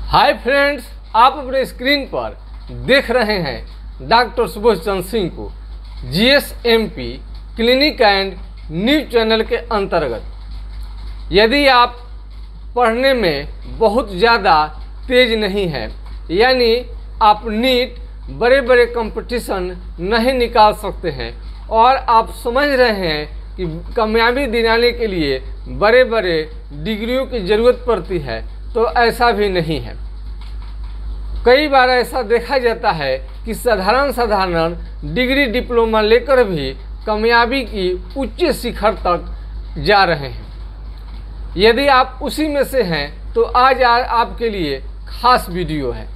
Hi friends, आप अपने screen पर देख रहे हैं डॉक्टर सुबोध चंद्र सिंह को GSMP clinic and news channel के अंतर्गत। यदि आप पढ़ने में बहुत ज़्यादा तेज नहीं हैं, यानी आप नीट बड़े बड़े कंपटीशन नहीं निकाल सकते हैं और आप समझ रहे हैं कि कामयाबी दिलाने के लिए बड़े बड़े डिग्रियों की ज़रूरत पड़ती है, तो ऐसा भी नहीं है। कई बार ऐसा देखा जाता है कि साधारण डिग्री डिप्लोमा लेकर भी कामयाबी की उच्च शिखर तक जा रहे हैं। यदि आप उसी में से हैं तो आज आपके लिए खास वीडियो है।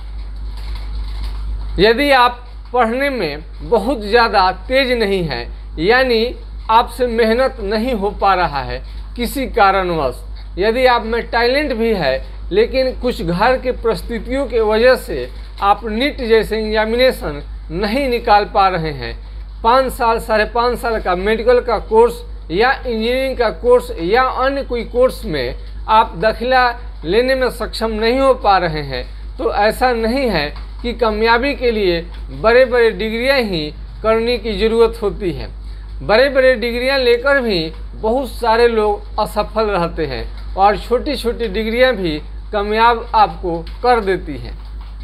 यदि आप पढ़ने में बहुत ज़्यादा तेज नहीं हैं, यानी आपसे मेहनत नहीं हो पा रहा है किसी कारणवश, यदि आप में टैलेंट भी है लेकिन कुछ घर के परिस्थितियों के वजह से आप नीट जैसे एग्जामिनेशन नहीं निकाल पा रहे हैं, 5 साल 5.5 साल का मेडिकल का कोर्स या इंजीनियरिंग का कोर्स या अन्य कोई कोर्स में आप दाखिला लेने में सक्षम नहीं हो पा रहे हैं, तो ऐसा नहीं है कि कामयाबी के लिए बड़े बड़े डिग्रियां ही करने की ज़रूरत होती है। बड़े बड़े डिग्रियां लेकर भी बहुत सारे लोग असफल रहते हैं और छोटी छोटी डिग्रियां भी कामयाब आपको कर देती हैं।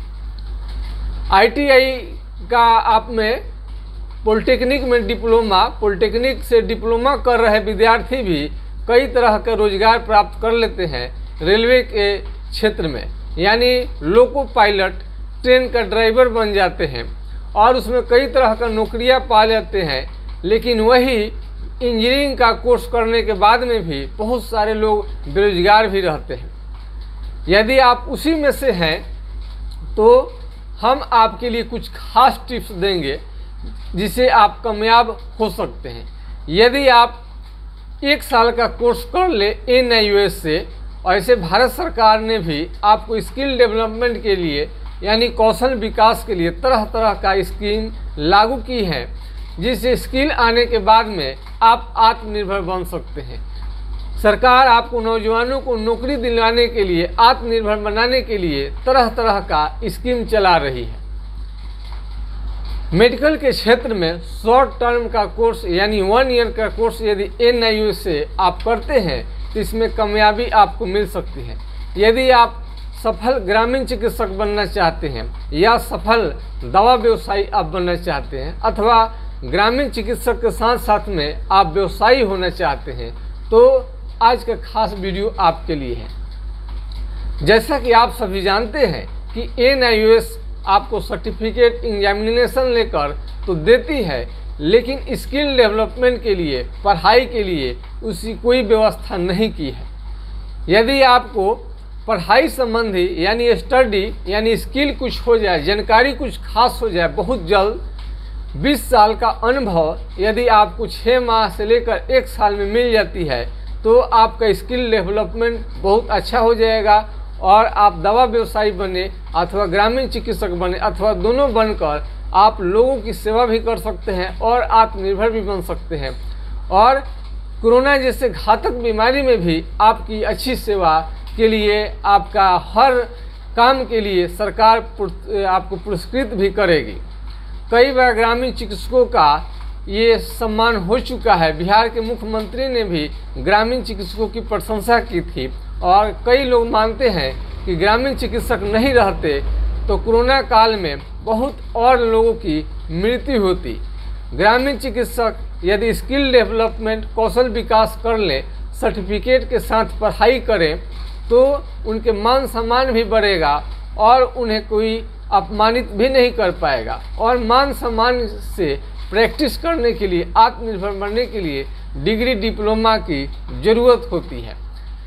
ITI का आप में पॉलिटेक्निक में डिप्लोमा, पॉलिटेक्निक से डिप्लोमा कर रहे विद्यार्थी भी कई तरह का रोजगार प्राप्त कर लेते हैं रेलवे के क्षेत्र में, यानी लोको पायलट, ट्रेन का ड्राइवर बन जाते हैं और उसमें कई तरह का नौकरियां पा लेते हैं। लेकिन वही इंजीनियरिंग का कोर्स करने के बाद में भी बहुत सारे लोग बेरोजगार भी रहते हैं। यदि आप उसी में से हैं तो हम आपके लिए कुछ खास टिप्स देंगे जिससे आप कामयाब हो सकते हैं। यदि आप 1 साल का कोर्स कर ले NIOS से, और ऐसे भारत सरकार ने भी आपको स्किल डेवलपमेंट के लिए यानी कौशल विकास के लिए तरह तरह का स्कीम लागू की है, जिससे स्किल आने के बाद में आप आत्मनिर्भर बन सकते हैं। सरकार आपको नौजवानों को नौकरी दिलाने के लिए, आत्मनिर्भर बनाने के लिए तरह तरह का स्कीम चला रही है। मेडिकल के क्षेत्र में शॉर्ट टर्म का कोर्स यानी 1 ईयर का कोर्स यदि NIOS से आप करते हैं तो इसमें कामयाबी आपको मिल सकती है। यदि आप सफल ग्रामीण चिकित्सक बनना चाहते हैं या सफल दवा व्यवसायी आप बनना चाहते हैं, अथवा ग्रामीण चिकित्सक के साथ साथ में आप व्यवसायी होना चाहते हैं, तो आज का खास वीडियो आपके लिए है। जैसा कि आप सभी जानते हैं कि NIOS आपको सर्टिफिकेट एग्जामिनेशन लेकर तो देती है, लेकिन स्किल डेवलपमेंट के लिए, पढ़ाई के लिए उसकी कोई व्यवस्था नहीं की है। यदि आपको पढ़ाई संबंधी यानी स्टडी यानी स्किल कुछ हो जाए, जानकारी कुछ खास हो जाए बहुत जल्द, 20 साल का अनुभव यदि आपको 6 माह से लेकर 1 साल में मिल जाती है, तो आपका स्किल डेवलपमेंट बहुत अच्छा हो जाएगा और आप दवा व्यवसायी बने अथवा ग्रामीण चिकित्सक बने अथवा दोनों बनकर आप लोगों की सेवा भी कर सकते हैं और आत्मनिर्भर भी बन सकते हैं। और कोरोना जैसे घातक बीमारी में भी आपकी अच्छी सेवा के लिए, आपका हर काम के लिए सरकार आपको पुरस्कृत भी करेगी। कई बार ग्रामीण चिकित्सकों का ये सम्मान हो चुका है। बिहार के मुख्यमंत्री ने भी ग्रामीण चिकित्सकों की प्रशंसा की थी और कई लोग मानते हैं कि ग्रामीण चिकित्सक नहीं रहते तो कोरोना काल में बहुत और लोगों की मृत्यु होती। ग्रामीण चिकित्सक यदि स्किल डेवलपमेंट, कौशल विकास कर लें, सर्टिफिकेट के साथ पढ़ाई करें, तो उनके मान सम्मान भी बढ़ेगा और उन्हें कोई अपमानित भी नहीं कर पाएगा। और मान सम्मान से प्रैक्टिस करने के लिए, आत्मनिर्भर बनने के लिए डिग्री डिप्लोमा की ज़रूरत होती है।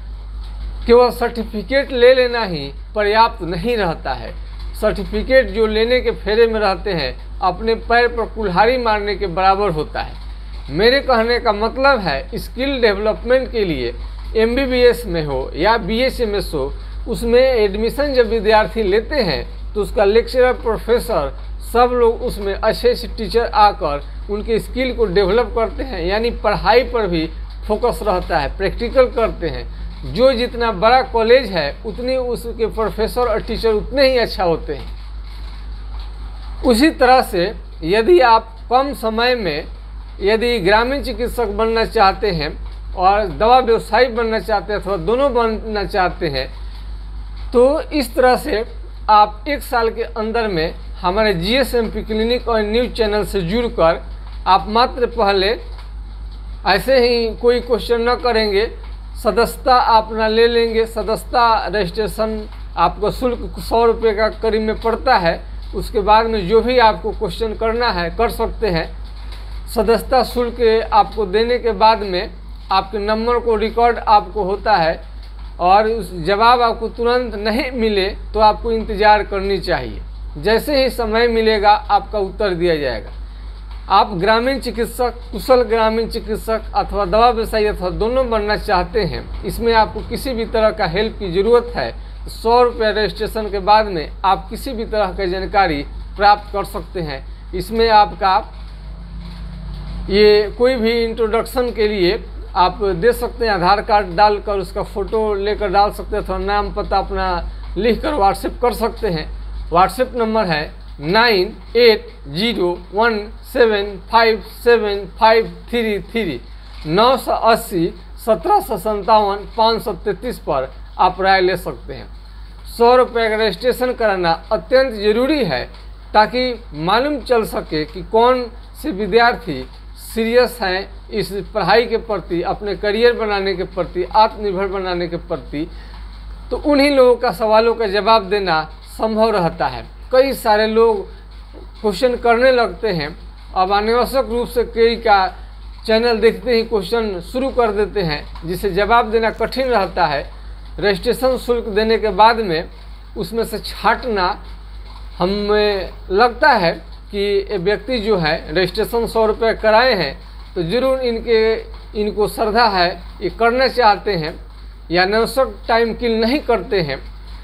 केवल सर्टिफिकेट ले लेना ही पर्याप्त नहीं रहता है। सर्टिफिकेट जो लेने के फेरे में रहते हैं अपने पैर पर कुल्हाड़ी मारने के बराबर होता है। मेरे कहने का मतलब है स्किल डेवलपमेंट के लिए MBBS में हो या BSMS हो, उसमें एडमिशन जब विद्यार्थी लेते हैं तो उसका लेक्चरर, प्रोफेसर सब लोग उसमें अच्छे से टीचर आकर उनके स्किल को डेवलप करते हैं, यानी पढ़ाई पर भी फोकस रहता है, प्रैक्टिकल करते हैं। जो जितना बड़ा कॉलेज है उतने उसके प्रोफेसर और टीचर उतने ही अच्छा होते हैं। उसी तरह से यदि आप कम समय में यदि ग्रामीण चिकित्सक बनना चाहते हैं और दवा व्यवसायी बनना चाहते हैं अथवा दोनों बनना चाहते हैं, तो इस तरह से आप 1 साल के अंदर में हमारे GSMP क्लिनिक और न्यूज़ चैनल से जुड़कर आप मात्र पहले ऐसे ही कोई क्वेश्चन न करेंगे, सदस्यता आप ना ले लेंगे। सदस्यता रजिस्ट्रेशन आपको शुल्क 100 रुपये का करीब में पड़ता है। उसके बाद में जो भी आपको क्वेश्चन करना है कर सकते हैं। सदस्यता शुल्क आपको देने के बाद में आपके नंबर को रिकॉर्ड आपको होता है और उस जवाब आपको तुरंत नहीं मिले तो आपको इंतज़ार करनी चाहिए। जैसे ही समय मिलेगा आपका उत्तर दिया जाएगा। आप ग्रामीण चिकित्सक, कुशल ग्रामीण चिकित्सक अथवा दवा व्यवसायी अथवा दोनों बनना चाहते हैं, इसमें आपको किसी भी तरह का हेल्प की ज़रूरत है, 100 रुपये रजिस्ट्रेशन के बाद में आप किसी भी तरह की जानकारी प्राप्त कर सकते हैं। इसमें आपका ये कोई भी इंट्रोडक्शन के लिए आप दे सकते हैं, आधार कार्ड डालकर उसका फ़ोटो लेकर डाल सकते हैं अथवा नाम पता अपना लिख कर व्हाट्सएप कर सकते हैं। व्हाट्सएप नंबर है 9801757533 980 1757 533 पर आप राय ले सकते हैं। 100 रुपये का रजिस्ट्रेशन कराना अत्यंत ज़रूरी है ताकि मालूम चल सके कि कौन से विद्यार्थी सीरियस हैं इस पढ़ाई के प्रति, अपने करियर बनाने के प्रति, आत्मनिर्भर बनाने के प्रति। तो उन्हीं लोगों का सवालों का जवाब देना संभव रहता है। कई सारे लोग क्वेश्चन करने लगते हैं, अब अनावश्यक रूप से कई का चैनल देखते ही क्वेश्चन शुरू कर देते हैं, जिसे जवाब देना कठिन रहता है। रजिस्ट्रेशन शुल्क देने के बाद में उसमें से छांटना हमें लगता है कि व्यक्ति जो है रजिस्ट्रेशन 100 रुपये कराए हैं तो ज़रूर इनको श्रद्धा है, ये करना चाहते हैं या अनावश्यक टाइम किल नहीं करते हैं।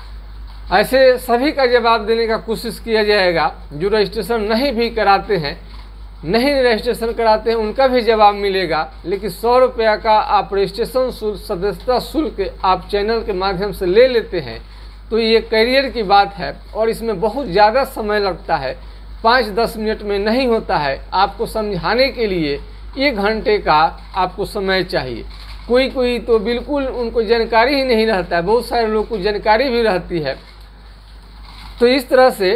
ऐसे सभी का जवाब देने का कोशिश किया जाएगा। जो रजिस्ट्रेशन नहीं भी कराते हैं, नहीं रजिस्ट्रेशन कराते हैं, उनका भी जवाब मिलेगा। लेकिन 100 रुपया का आप रजिस्ट्रेशन शुल्क, सदस्यता शुल्क आप चैनल के माध्यम से ले लेते हैं तो ये करियर की बात है और इसमें बहुत ज़्यादा समय लगता है। 5-10 मिनट में नहीं होता है। आपको समझाने के लिए 1 घंटे का आपको समय चाहिए। कोई तो बिल्कुल उनको जानकारी ही नहीं रहता है, बहुत सारे लोग को जानकारी भी रहती है। तो इस तरह से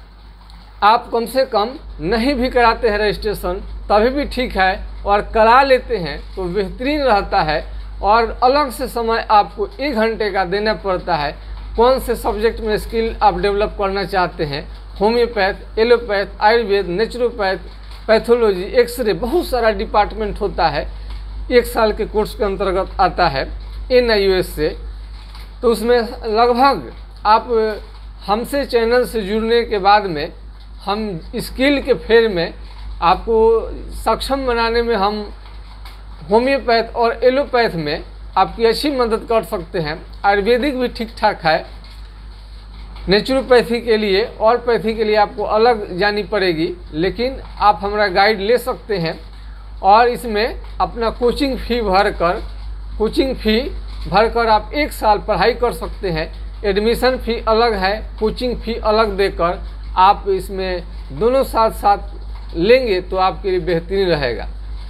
आप कम से कम नहीं भी कराते हैं रजिस्ट्रेशन तभी भी ठीक है, और करा लेते हैं तो बेहतरीन रहता है। और अलग से समय आपको 1 घंटे का देना पड़ता है। कौन से सब्जेक्ट में स्किल आप डेवलप करना चाहते हैं, homeopath, allopath, Ayurveda, naturopath, pathology, X ray, बहुत सारा डिपार्टमेंट होता है। 1 साल के कोर्स के अंतर्गत आता है NIOS से। तो उसमें लगभग आप हमसे चैनल से जुड़ने के बाद में हम स्किल के फेर में आपको सक्षम बनाने में हम होम्योपैथ और एलोपैथ में आपकी अच्छी मदद कर सकते हैं। आयुर्वेदिक भी ठीक ठाक है। नेचुरोपैथी के लिए और पैथी के लिए आपको अलग जानी पड़ेगी, लेकिन आप हमारा गाइड ले सकते हैं और इसमें अपना कोचिंग फ़ी भरकर आप 1 साल पढ़ाई कर सकते हैं। एडमिशन फ़ी अलग है, कोचिंग फ़ी अलग देकर आप इसमें दोनों साथ साथ लेंगे तो आपके लिए बेहतरीन रहेगा।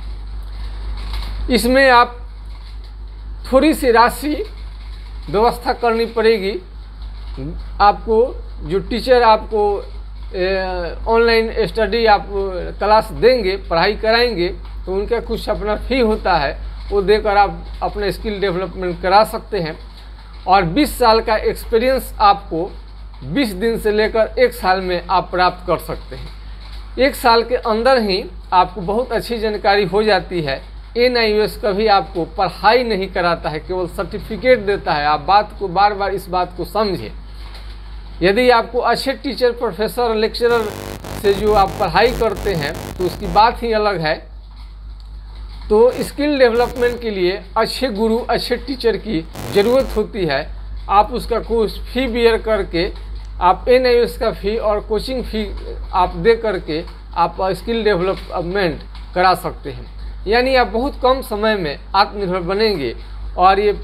इसमें आप थोड़ी सी राशि व्यवस्था करनी पड़ेगी। आपको जो टीचर आपको ऑनलाइन स्टडी आप क्लास देंगे, पढ़ाई कराएंगे, तो उनका कुछ अपना फ़ी होता है, वो देकर आप अपने स्किल डेवलपमेंट करा सकते हैं। और 20 साल का एक्सपीरियंस आपको 20 दिन से लेकर 1 साल में आप प्राप्त कर सकते हैं। 1 साल के अंदर ही आपको बहुत अच्छी जानकारी हो जाती है। NIOS कभी आपको पढ़ाई नहीं कराता है, केवल सर्टिफिकेट देता है। आप बात को बार बार इस बात को समझें। यदि आपको अच्छे टीचर, प्रोफेसर, लेक्चरर से जो आप पढ़ाई करते हैं तो उसकी बात ही अलग है। तो स्किल डेवलपमेंट के लिए अच्छे गुरु, अच्छे टीचर की ज़रूरत होती है। आप उसका कोर्स फ़ी बियर करके आप NIOS का फ़ी और कोचिंग फ़ी आप दे करके आप स्किल डेवलपमेंट करा सकते हैं। यानी आप बहुत कम समय में आत्मनिर्भर बनेंगे और ये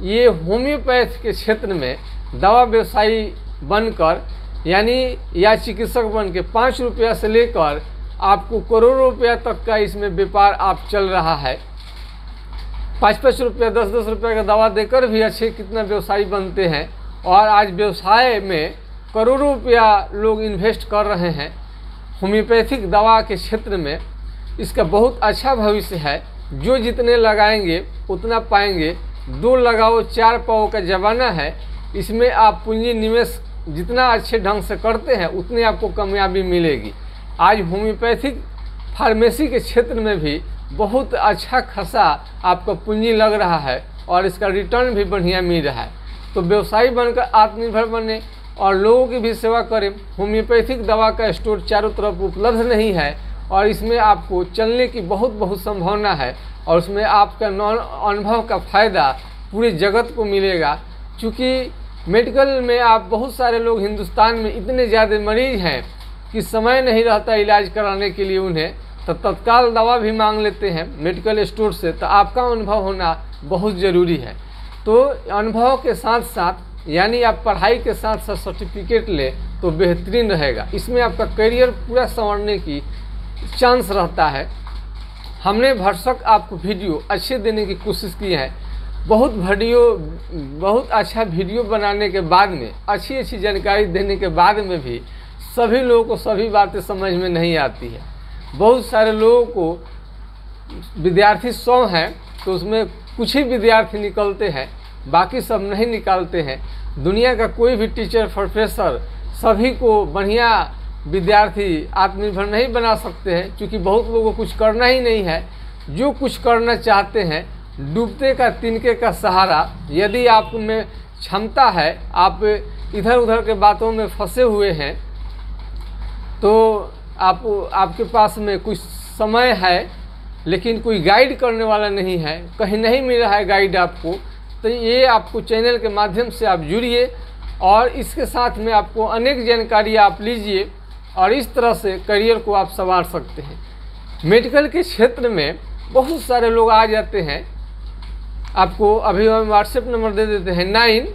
ये होम्योपैथ के क्षेत्र में दवा व्यवसायी बनकर यानी या चिकित्सक बन के 5 रुपया से लेकर आपको करोड़ों रुपया तक का इसमें व्यापार आप चल रहा है। 5-5 रुपया 10-10 रुपया का दवा देकर भी अच्छे कितना व्यवसायी बनते हैं और आज व्यवसाय में करोड़ों रुपया लोग इन्वेस्ट कर रहे हैं। होम्योपैथिक दवा के क्षेत्र में इसका बहुत अच्छा भविष्य है। जो जितने लगाएंगे उतना पाएंगे। 2 लगाओ 4 पाओ का ज़माना है। इसमें आप पूंजी निवेश जितना अच्छे ढंग से करते हैं उतनी आपको कामयाबी मिलेगी। आज होम्योपैथिक फार्मेसी के क्षेत्र में भी बहुत अच्छा खासा आपका पूंजी लग रहा है और इसका रिटर्न भी बढ़िया मिल रहा है। तो व्यवसायी बनकर आत्मनिर्भर बने और लोगों की भी सेवा करें। होम्योपैथिक दवा का स्टोर चारों तरफ उपलब्ध नहीं है और इसमें आपको चलने की बहुत संभावना है और उसमें आपका अनुभव का फ़ायदा पूरे जगत को मिलेगा। क्योंकि मेडिकल में आप बहुत सारे लोग हिंदुस्तान में इतने ज़्यादा मरीज हैं कि समय नहीं रहता इलाज कराने के लिए उन्हें, तो तत्काल दवा भी मांग लेते हैं मेडिकल स्टोर से। तो आपका अनुभव होना बहुत ज़रूरी है। तो अनुभव के साथ साथ यानी आप पढ़ाई के साथ साथ सर्टिफिकेट ले तो बेहतरीन रहेगा। इसमें आपका करियर पूरा संवरने की चांस रहता है। हमने भरसक आपको वीडियो अच्छे देने की कोशिश की है। बहुत अच्छा वीडियो बनाने के बाद में अच्छी जानकारी देने के बाद में भी सभी लोगों को सभी बातें समझ में नहीं आती है। बहुत सारे लोगों को विद्यार्थी 100 हैं तो उसमें कुछ ही विद्यार्थी निकलते हैं, बाकी सब नहीं निकालते हैं। दुनिया का कोई भी टीचर प्रोफेसर सभी को बढ़िया विद्यार्थी आत्मनिर्भर नहीं बना सकते हैं, क्योंकि बहुत लोगों को कुछ करना ही नहीं है। जो कुछ करना चाहते हैं डूबते का तिनके का सहारा। यदि आप में क्षमता है, आप इधर उधर के बातों में फंसे हुए हैं, तो आपके पास में कुछ समय है लेकिन कोई गाइड करने वाला नहीं है, कहीं नहीं मिल रहा है गाइड आपको, तो ये आपको चैनल के माध्यम से आप जुड़िए और इसके साथ में आपको अनेक जानकारी आप लीजिए और इस तरह से करियर को आप संवार सकते हैं। मेडिकल के क्षेत्र में बहुत सारे लोग आ जाते हैं। आपको अभी हम व्हाट्सएप नंबर दे देते हैं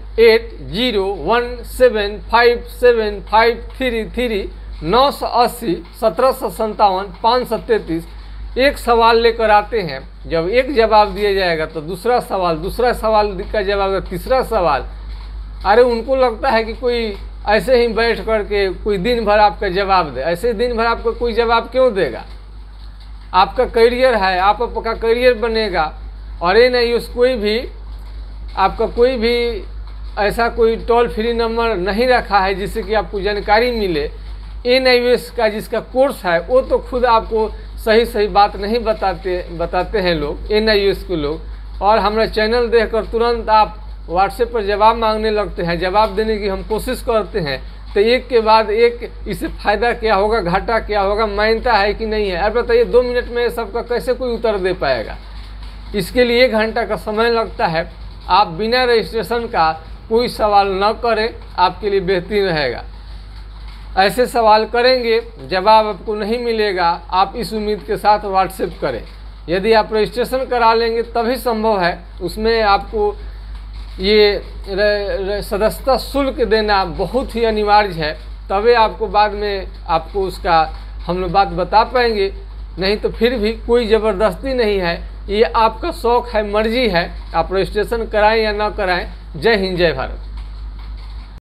9801757533 980 1757 533। एक सवाल लेकर आते हैं, जब एक जवाब दिया जाएगा तो दूसरा सवाल का जवाब, तीसरा सवाल। अरे उनको लगता है कि कोई ऐसे ही बैठ करके कोई दिन भर आपका जवाब दे। ऐसे दिन भर आपको कोई जवाब क्यों देगा? आपका करियर है, आपका करियर बनेगा। और ये नहीं उस कोई भी ऐसा कोई टोल फ्री नंबर नहीं रखा है जिससे कि आपको जानकारी मिले। NIOS का जिसका कोर्स है वो तो खुद आपको सही बात नहीं बताते हैं लोग, NIOS के लोग। और हमारा चैनल देखकर तुरंत आप व्हाट्सएप पर जवाब मांगने लगते हैं। जवाब देने की हम कोशिश करते हैं तो एक के बाद एक इससे फ़ायदा क्या होगा, घाटा क्या होगा, मान्यता है कि नहीं है। अब बताइए 2 मिनट में सबका कैसे कोई उत्तर दे पाएगा? इसके लिए 1 घंटा का समय लगता है। आप बिना रजिस्ट्रेशन का कोई सवाल न करें, आपके लिए बेहतरीन रहेगा। ऐसे सवाल करेंगे जवाब आपको नहीं मिलेगा, आप इस उम्मीद के साथ व्हाट्सएप करें। यदि आप रजिस्ट्रेशन करा लेंगे तभी संभव है। उसमें आपको ये सदस्यता शुल्क देना बहुत ही अनिवार्य है, तभी आपको बाद में आपको उसका हम लोग बात बता पाएंगे। नहीं तो फिर भी कोई ज़बरदस्ती नहीं है, ये आपका शौक़ है, मर्जी है। आप रजिस्ट्रेशन कराएं या ना कराएं। जय हिंद, जय भारत।